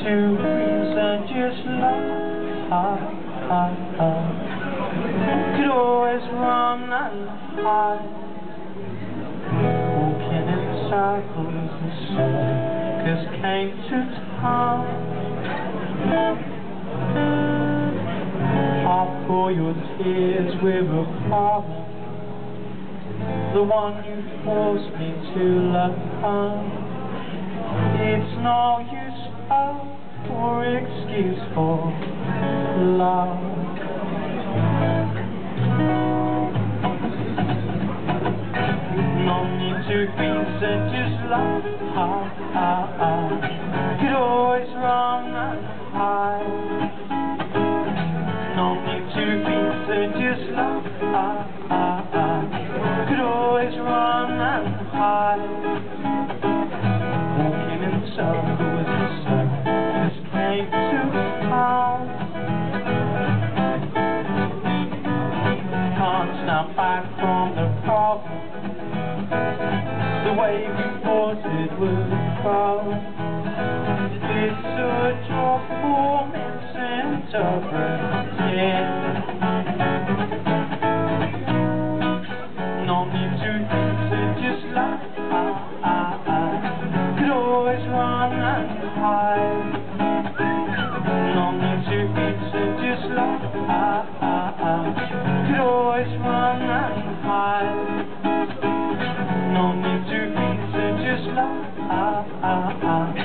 two queens and just love, could always run and hide, walking in circles and circus came to town. Half for your tears with a problem, the one you forced me to love. It's no use or excuse for love. No need to be said, just love. Could always run and hide. No need to be said, just love. Could always run and hide. Walking in circles and circus came to town. Can't snap back from the problem, the way we thought it would go. It's a job for misinterpreting. No need to think it, just like could always run and hide. No need to think it, just like could always run and hide. No need to think it, just like